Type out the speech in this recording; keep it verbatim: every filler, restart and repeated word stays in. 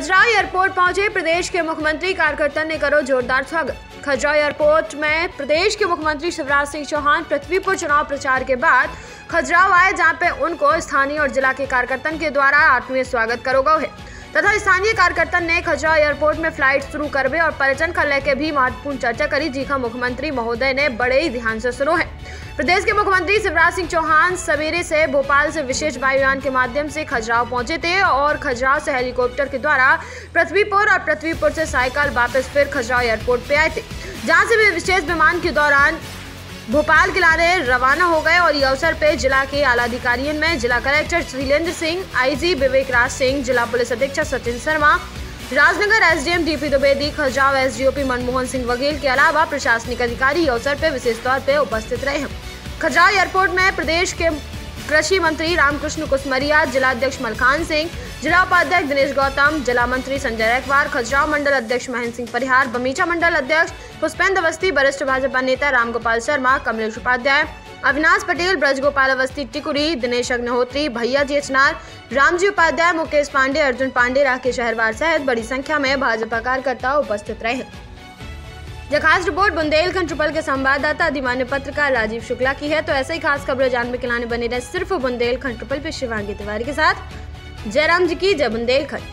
Khajuraho airport पहुंचे प्रदेश के मुख्यमंत्री, कार्यकर्ता ने करो जोरदार स्वागत। खजुराहो एयरपोर्ट में प्रदेश के मुख्यमंत्री शिवराज सिंह चौहान पृथ्वीपुर चुनाव प्रचार के बाद खजुराहो आए, जहां पे उनको स्थानीय और जिला के कार्यकर्ताओं के द्वारा आत्मीय स्वागत करो गयो है तथा स्थानीय कार्यकर्ता ने खजुराहो एयरपोर्ट में फ्लाइट शुरू करवे और पर्यटन को लेकर भी महत्वपूर्ण चर्चा करी, जिका मुख्यमंत्री महोदय ने बड़े ही ध्यान से सुनो है। प्रदेश के मुख्यमंत्री शिवराज सिंह चौहान सवेरे से भोपाल से विशेष वायुयान के माध्यम से खजुराहो पहुंचे थे और खजुराहो से हेलीकॉप्टर के द्वारा पृथ्वीपुर और पृथ्वीपुर से साइकिल वापस फिर खजुराहो एयरपोर्ट पे आए थे, जहां से वे विशेष विमान के दौरान भोपाल के लिए रवाना हो गए। और इस अवसर पे जिला के आला अधिकारियों में जिला कलेक्टर शैलेंद्र सिंह, आईजी विवेक राज सिंह, जिला पुलिस अधीक्षक Sachin Sharma, Rajnagar SDM DP Dwivedi, Khajuraho SDOP Manmohan Singh वगैरह के अलावा प्रशासनिक अधिकारी अवसर पे विशेष तौर पे उपस्थित रहे हैं। खजुराहो एयरपोर्ट में प्रदेश के कृषि मंत्री रामकृष्ण कुसमरिया, जिला अध्यक्ष मलखान सिंह, जिला उपाध्यक्ष दिनेश गौतम, जिला मंत्री संजय रैकवार, खजुराहो मंडल अध्यक्ष महेंद्र सिंह परिहार, बमीचा मंडल अध्यक्ष पुष्पेंद्र अवस्थी, वरिष्ठ भाजपा नेता रामगोपाल शर्मा, कमलेश उपाध्याय, अविनाश पटेल, ब्रजगोपाल अवस्थी टिकुरी, दिनेश अग्निहोत्री, भैया जी चनार, रामजी उपाध्याय, मुकेश पांडे, अर्जुन पांडे, राकेश अहरवार सहित बड़ी संख्या में भाजपा कार्यकर्ता उपस्थित रहे। यह खास रिपोर्ट बुंदेलखंड ट्रिपल के संवाददाता अधिमान्य पत्रकार राजीव शुक्ला की है। तो ऐसे ही खास खबरें जानने के लिए बने रहे सिर्फ बुंदेलखंड ट्रिपल पे शिवांगी तिवारी के साथ। जयराम जी की जय बुंदेलखंड।